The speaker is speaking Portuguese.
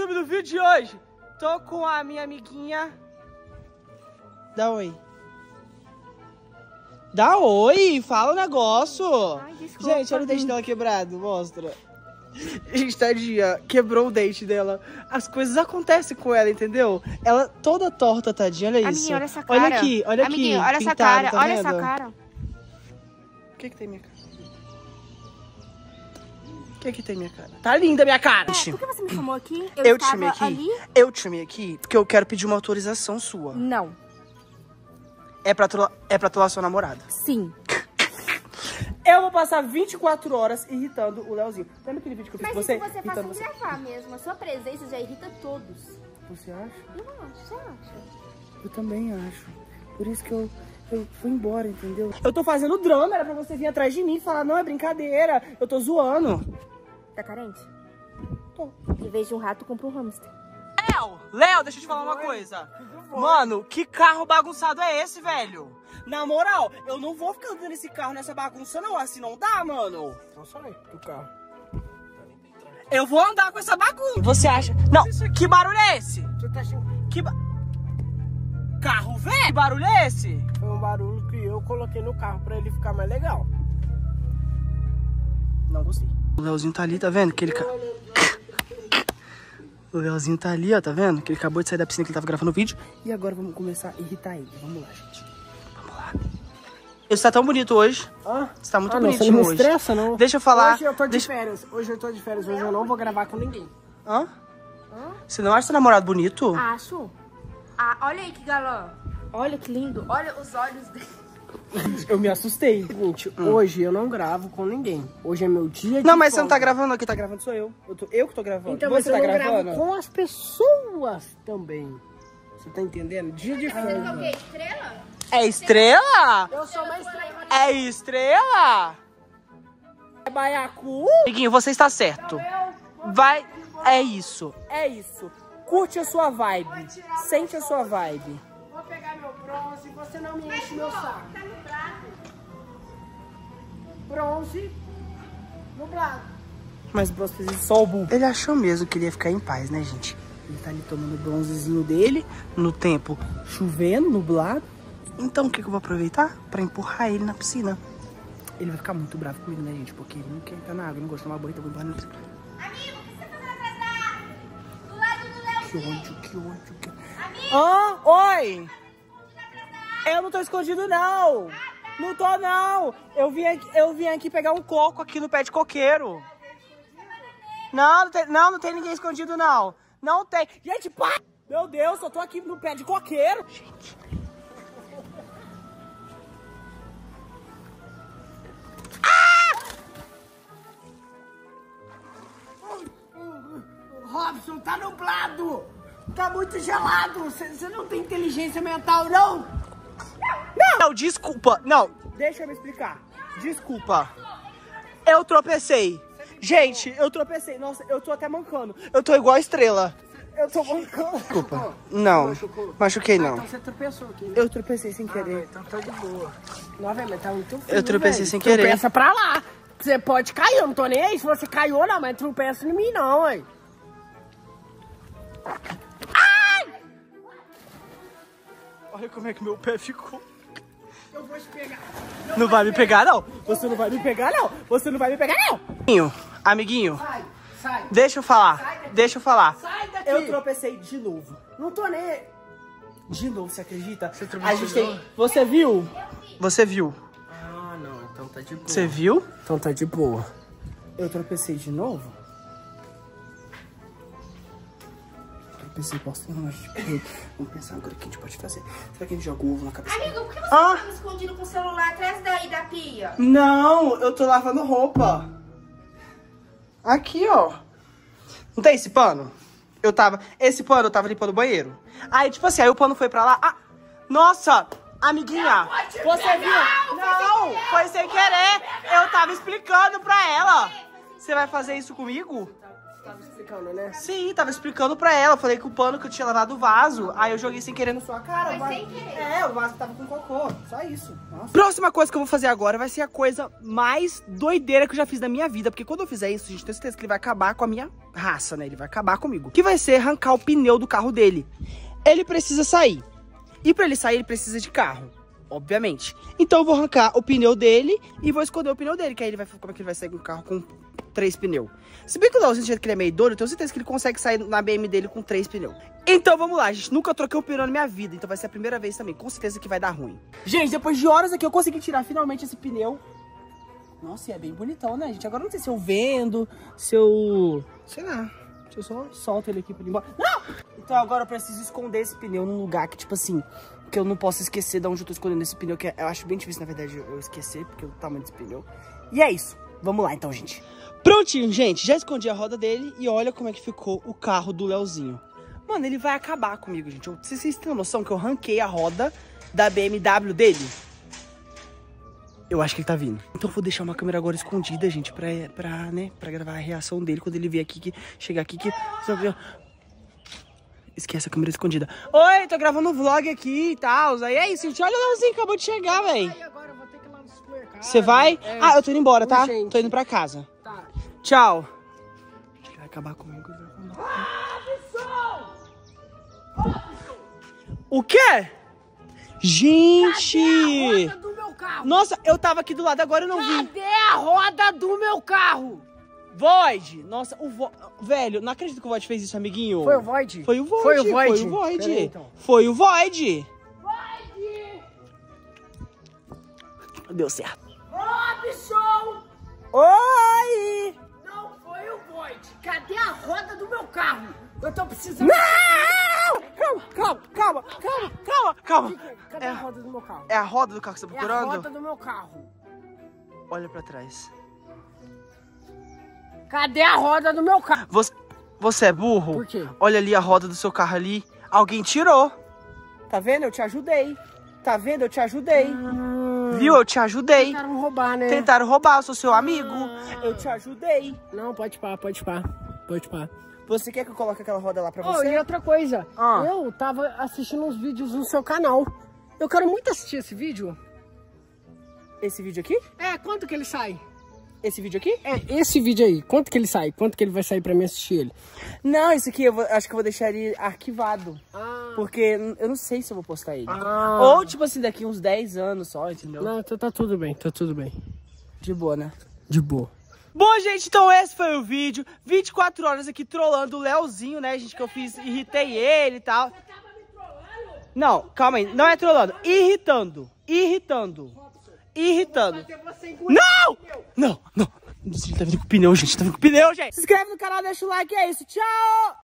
YouTube do vídeo de hoje. Tô com a minha amiguinha. Dá oi. Dá oi, fala o negócio. Ai, desculpa. Gente, olha o dente dela quebrado, mostra. Gente, tadinha, quebrou o dente dela. As coisas acontecem com ela, entendeu? Ela toda torta, tadinha, olha isso. Amiguinho, olha essa cara. Olha aqui, olha Amiguinho, aqui. olha essa pintado, cara, tá olha vendo? essa cara. O que tem minha cara? O que tem minha cara? Tá linda minha cara. Por que você me chamou aqui? Eu te chamei estava aqui. ali? Eu te chamei aqui porque eu quero pedir uma autorização sua. Não. É pra trollar sua namorada. Sim. Eu vou passar 24 horas irritando o Leozinho. Lembra aquele vídeo que eu fiz com Mas você? isso você faz Irritando sem gravar mesmo. A sua presença já irrita todos. Você acha? Eu acho, você acha? Eu também acho. Por isso que eu fui embora, entendeu? Eu tô fazendo drama, era pra você vir atrás de mim e falar, não, é brincadeira, eu tô zoando. Tá carente? Tô. Em vez de um rato, compra um hamster. Léo, deixa eu te falar uma coisa. Mano, que carro bagunçado é esse, velho? Na moral, eu não vou ficar andando nesse carro nessa bagunça, não. Assim não dá, mano. Não sai do carro. Eu vou andar com essa bagunça. Você acha? Não, que barulho é esse? Você tá achando Carro, velho? Que barulho é esse? que foi um barulho que eu coloquei no carro pra ele ficar mais legal? Não gostei. O Leozinho tá ali, tá vendo? Que ele... O Leozinho tá ali, ó, tá vendo? Que ele acabou de sair da piscina que ele tava gravando o vídeo. E agora vamos começar a irritar ele. Vamos lá, gente. Vamos lá. Você tá tão bonito hoje. Hã? Você tá muito Não, bonitinho você não me hoje. estressa, não? Deixa eu falar. Hoje eu tô de férias. Hoje eu tô de férias. Hoje eu não vou gravar com ninguém. Hã? Você não acha seu namorado bonito? Acho. Ah, olha aí que galã. Olha que lindo. Olha os olhos dele. Eu me assustei. Seguinte, hoje eu não gravo com ninguém. Hoje é meu dia de Não, mas você não tá folga. gravando aqui, tá gravando sou eu. Eu que tô gravando. Então, você mas eu tá não gravando? gravo com as pessoas também. Você tá entendendo? Dia de folga. Estrela? É estrela? Eu sou uma estrela. É estrela? É baiacu. Amiguinho, você está certo. Vai. É isso. É isso. Curte a sua vibe. Sente a sua vibe. Vou pegar meu bronze. Você não me enche meu saco. Bronze. Nublado. Mas o bronze fez isso só o burro. Ele achou mesmo que ele ia ficar em paz, né, gente? Ele tá ali tomando o bronzezinho dele, no tempo chovendo, nublado. Então o que eu vou aproveitar? Pra empurrar ele na piscina. Ele vai ficar muito bravo comigo, né, gente? Porque ele não quer entrar na água, não gosta de tomar banho, então eu vou empurrar na piscina. Amigo, o que você tá fazendo atrás? Do lado do Leozinho. Que ódio. Amigo, Oi! Eu não tô escondido, não! Não tô, não! Eu vim aqui pegar um coco aqui no pé de coqueiro. Não tem ninguém escondido, não. Não tem. Gente, pá! Meu Deus, eu tô aqui no pé de coqueiro. Gente. Robson, tá nublado. Tá muito gelado. Você não tem inteligência mental, não? Não, desculpa. Não, deixa eu me explicar. Desculpa. Eu tropecei. Gente, eu tropecei. Nossa, eu tô até mancando. Eu tô igual a estrela. Eu tô mancando. Desculpa. Não, machuquei não. Então você tropeçou aqui, né? Eu tropecei sem querer. Então tá de boa. Não, velho, mas tá muito frio, Eu tropecei velho. sem querer. Tropeça pra lá. Você pode cair, eu não tô nem aí se você caiu ou não, mas tropeça em mim não, ué. Olha como é que meu pé ficou. Eu vou te pegar. Não vai me pegar, não. Você não vai me pegar, não. Você não vai me pegar, não. Amiguinho, Sai. deixa eu falar. Deixa eu falar. Sai daqui. Eu tropecei de novo. Não tô nem aí. De novo, você acredita? Você A tropecou gente de tem... novo? Você viu? Você viu? Ah, não. Então tá de boa. Você viu? Então tá de boa. Eu tropecei de novo? Tropecei, posso... Não, vamos pensar agora o que a gente pode fazer. Será que a gente joga o ovo na cabeça? amigo, por que você tá me escondido com o celular atrás daí da pia? Não, eu tô lavando roupa. Aqui, ó. Não tem esse pano? Esse pano eu tava limpando o banheiro. Aí, tipo assim, aí o pano foi pra lá. Ah, nossa, amiguinha, você viu? Não, foi sem querer. Eu tava explicando pra ela. Você vai fazer isso comigo? Tava explicando, né? Sim, tava explicando pra ela. Falei que o pano que eu tinha lavado o vaso. Aí eu joguei sem querer na sua cara. Foi o vaso... sem querer. É, o vaso tava com cocô. Só isso. Nossa. Próxima coisa que eu vou fazer agora vai ser a coisa mais doideira que eu já fiz na minha vida. Porque quando eu fizer isso, gente, tenho certeza que ele vai acabar com a minha raça, né? Ele vai acabar comigo. Que vai ser arrancar o pneu do carro dele. Ele precisa sair. E pra ele sair, ele precisa de carro. Obviamente. Então eu vou arrancar o pneu dele e vou esconder o pneu dele. Que aí ele vai... Como é que ele vai sair com um carro com 3 pneus? Se bem que o Leozinho, do jeito que ele é meio doido, eu tenho certeza que ele consegue sair na BM dele com 3 pneus. Então vamos lá, gente. Nunca troquei um pneu na minha vida. Então vai ser a primeira vez também. Com certeza que vai dar ruim. Gente, depois de horas aqui, eu consegui tirar finalmente esse pneu. Nossa, e é bem bonitão, né, gente? Agora eu não sei se eu vendo, se eu... Sei lá. Se eu só solto ele aqui pra ele ir embora. Não! Então agora eu preciso esconder esse pneu num lugar que, tipo assim... Que eu não posso esquecer de onde eu tô escondendo esse pneu. Que eu acho bem difícil, na verdade, eu esquecer. Porque o tamanho desse pneu. E é isso. Vamos lá, então, gente. Prontinho, gente. Já escondi a roda dele. E olha como é que ficou o carro do Leozinho. Mano, ele vai acabar comigo, gente. Vocês têm noção que eu ranquei a roda da BMW dele? Eu acho que ele tá vindo. Então eu vou deixar uma câmera agora escondida, gente, pra gravar a reação dele quando ele vier aqui, chegar aqui, Esquece a câmera escondida. Oi, tô gravando um vlog aqui e tal. Aí é isso, gente. Olha o Leozinho, acabou de chegar, velho. Agora eu vou ter que ir lá no supermercado. Você vai? Ah, eu tô indo embora, tá? Gente. Tô indo pra casa. Tá. Tchau. Ele vai acabar comigo. O quê? Gente! Cadê a roda do meu carro? Nossa, eu tava aqui do lado, agora eu não vi. Cadê a roda do meu carro? Void! Nossa, velho, não acredito que o Void fez isso, amiguinho. Foi o Void? Foi o Void. Foi o Void? Foi o Void. Peraí, então. Foi o Void. Void! Deu certo. Robson! Oi! Não foi o Void. Cadê a roda do meu carro? Eu tô precisando... Não! Calma. Cadê a roda do meu carro? É a roda do carro que você tá É a procurando? roda do meu carro. Olha pra trás. Cadê a roda do meu carro? Você é burro? Por quê? Olha ali a roda do seu carro ali. Alguém tirou. Tá vendo? Eu te ajudei. Tá vendo? Eu te ajudei. Viu? Eu te ajudei. Tentaram roubar, né? Tentaram roubar, eu sou seu amigo. Eu te ajudei. Não, pode pá. Você quer que eu coloque aquela roda lá pra Oh, você? e outra coisa. Ah. Eu tava assistindo uns vídeos no seu canal. Eu quero muito assistir esse vídeo. Esse vídeo aqui? É, quanto que ele sai? Esse vídeo aqui? É, esse vídeo aí. Quanto que ele sai? Quanto que ele vai sair pra mim assistir ele? Não, esse aqui acho que eu vou deixar ele arquivado. Ah. Porque eu não sei se eu vou postar ele. Ah. Ou, tipo assim, daqui uns 10 anos só, entendeu? Não, então tá tudo bem, De boa, né? De boa. Bom, gente, então esse foi o vídeo. 24 horas aqui trollando o Leozinho, né, gente? Que eu fiz, irritei ele e tal. Você tava me trollando? Não, calma aí. Não é trollando. Irritando. Não! Ele tá vindo com pneu, gente. Se inscreve no canal, deixa o like, é isso. Tchau!